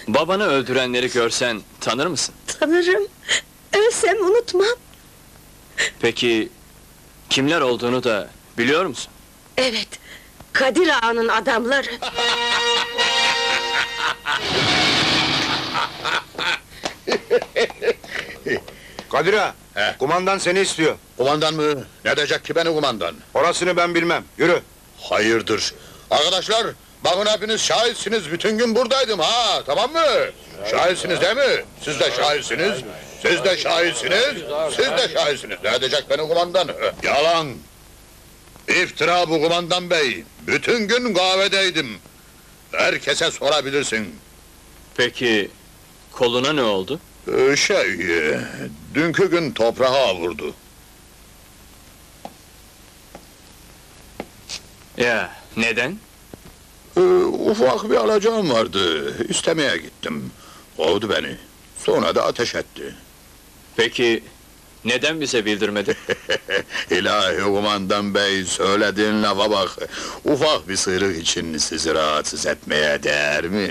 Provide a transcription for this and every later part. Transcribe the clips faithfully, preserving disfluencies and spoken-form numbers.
Babanı öldürenleri görsen tanır mısın? Tanırım. Ölsem unutmam. Peki kimler olduğunu da biliyor musun? Evet, Kadir Ağa'nın adamları. Kadir ağa, He. kumandan seni istiyor. Kumandan mı? Ne diyecek ki beni kumandan? Orasını ben bilmem, yürü. Hayırdır? Arkadaşlar, bakın hepiniz şahitsiniz, bütün gün buradaydım ha, tamam mı? Şahitsiniz değil mi? Siz de şahitsiniz, siz de şahitsiniz, siz de şahitsiniz. Ne edecek beni kumandan? Yalan! İftira bu kumandan bey, bütün gün kahvedeydim. Herkese sorabilirsin. Peki koluna ne oldu? Ee, şey, e, dünkü gün toprağa vurdu. Ya neden? Ee, ufak bir alacağım vardı, istemeye gittim. Kovdu beni, sonra da ateş etti. Peki neden bize bildirmedi? İlahi kumandan bey, söylediğin lafa bak. Ufak bir sıyrık için sizi rahatsız etmeye değer mi?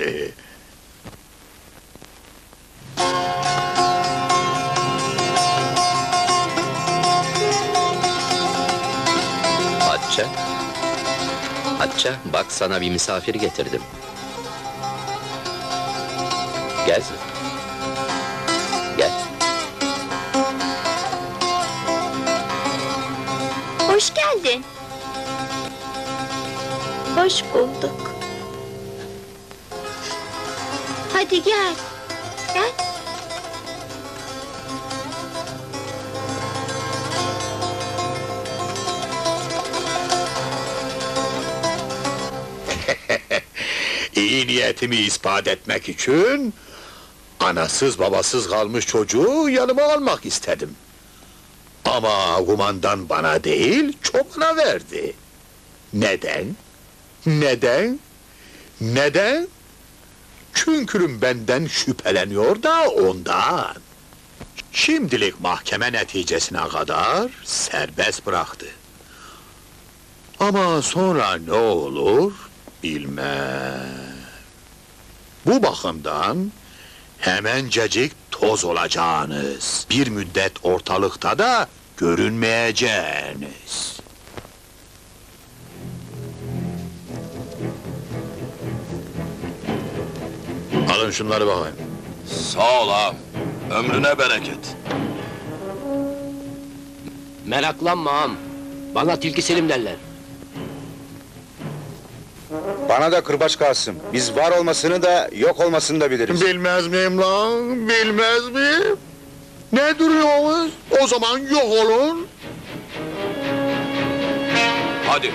Hatice, Hatice, bak sana bir misafir getirdim. Gel. Gel. Hoş geldin. Hoş bulduk. Hadi gel. Gel. İyi niyetimi ispat etmek için... ...anasız babasız kalmış çocuğu yanıma almak istedim. Ama kumandan bana değil, çobana verdi. Neden? Neden? Neden? Çünkü benden şüpheleniyor da ondan. Şimdilik mahkeme neticesine kadar serbest bıraktı. Ama sonra ne olur bilmem. Bu bakımdan hemencecik toz olacağınız, bir müddet ortalıkta da görünmeyeceğiniz. Alın şunları bakayım. Sağ ol ağam. Ömrüne bereket. Meraklanma ağam. Bana Tilki Selim derler. Bana da Kırbaç Kasım. Biz var olmasını da yok olmasını da biliriz. Bilmez miyim lan? Bilmez miyim? Ne duruyorsunuz? O zaman yok olun. Hadi.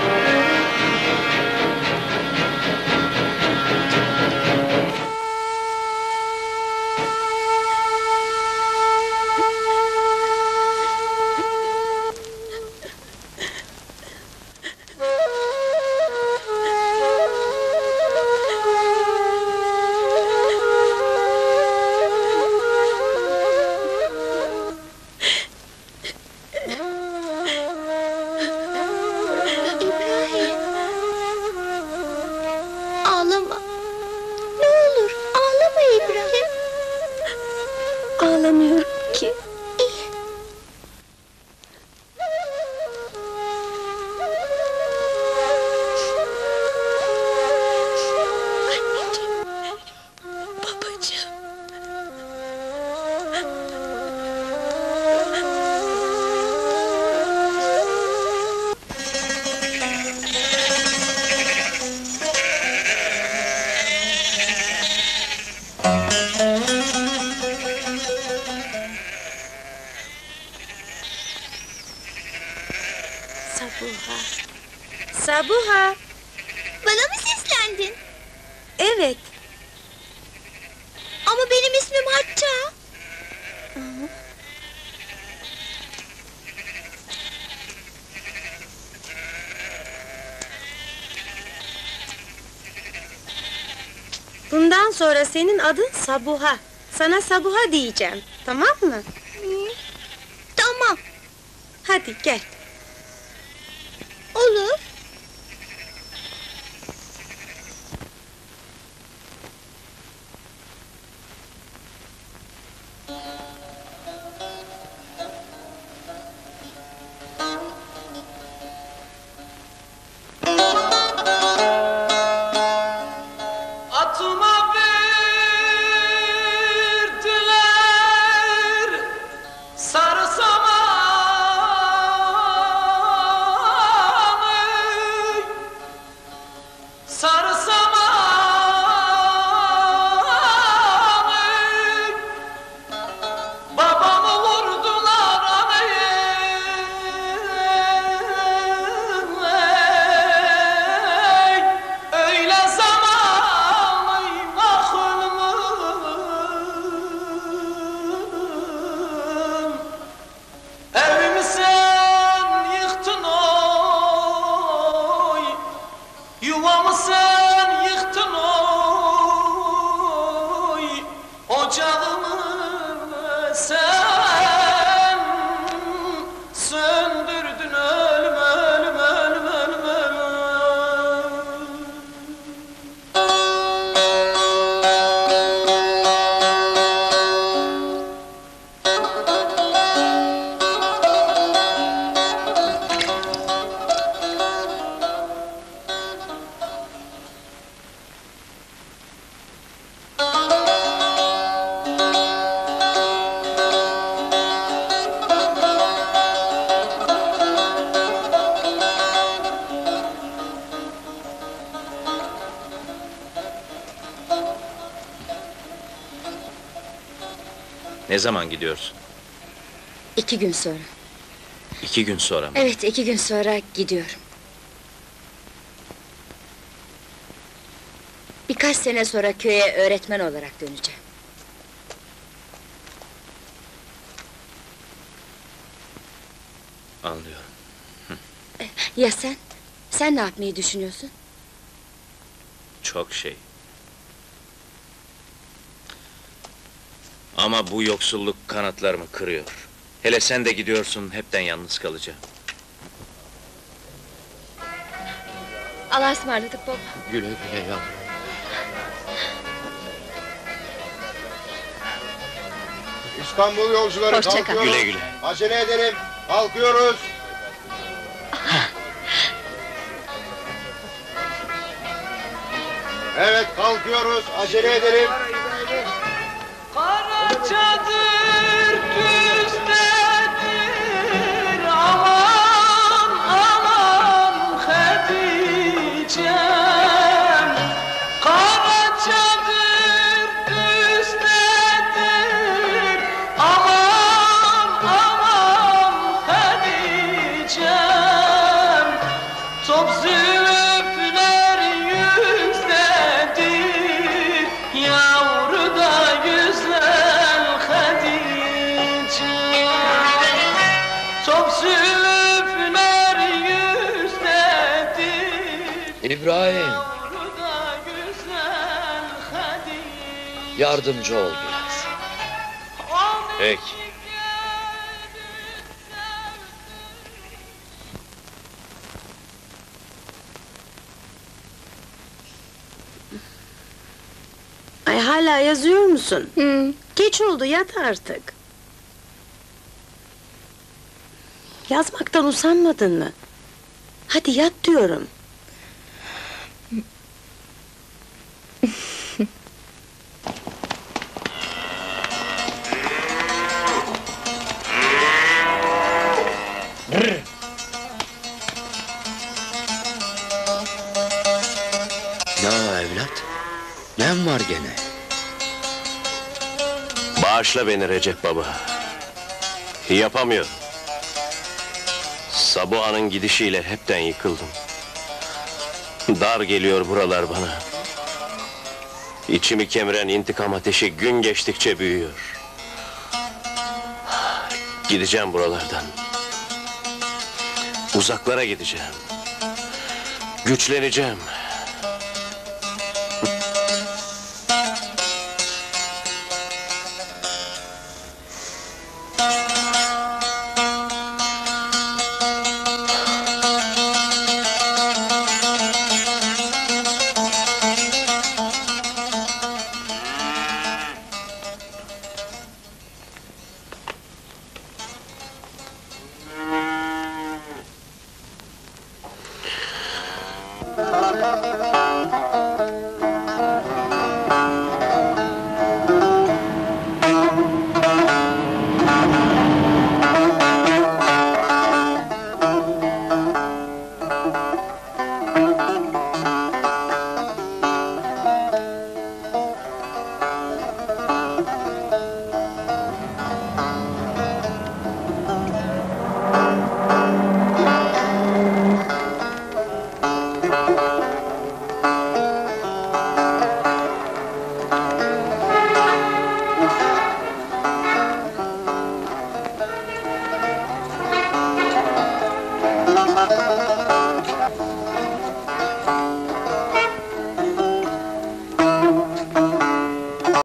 Ağlama. Ne olur ağlama İbrahim. Ağlamıyorum ki. Anneciğim, babacığım. Sabuha. Sabuha. Bana mı seslendin? Evet. Ama benim ismim Hatice. Bundan sonra senin adın Sabuha. Sana Sabuha diyeceğim. Tamam mı? Tamam. Hadi gel. Olur. Ne zaman gidiyorsun? İki gün sonra. İki gün sonra mı? Evet, iki gün sonra gidiyorum. Birkaç sene sonra köye öğretmen olarak döneceğim. Anlıyorum. Ya sen? Sen ne yapmayı düşünüyorsun? Çok şey. Ama bu yoksulluk kanatlarımı kırıyor. Hele sen de gidiyorsun, hepten yalnız kalacağım. Allah'a ısmarladık baba. Güle güle yavrum. İstanbul yolcuları Hoşça kal. kalkıyoruz. Güle güle. Acele edelim. Kalkıyoruz. Evet kalkıyoruz. Acele edelim. Karacadır düzdedir aman aman Hatice'm. Karacadır düzdedir aman aman Hatice'm. Top zülüfler yüzdedir yavru da güzel Hatice. Top zülüfler yüzdedir İbrahim, yavru da güzel Hatice. yardımcı ol biraz. Peki. Ay hala yazıyor musun? Hı. Geç oldu, yat artık. Yazmaktan usanmadın mı? Hadi yat diyorum. Ne o evlat? Nem var gene. Bağışla beni Recep baba. Yapamıyorum. Sabuha'nın gidişiyle hepten yıkıldım. Dar geliyor buralar bana. İçimi kemiren intikam ateşi gün geçtikçe büyüyor. Gideceğim buralardan. Uzaklara gideceğim. Güçleneceğim.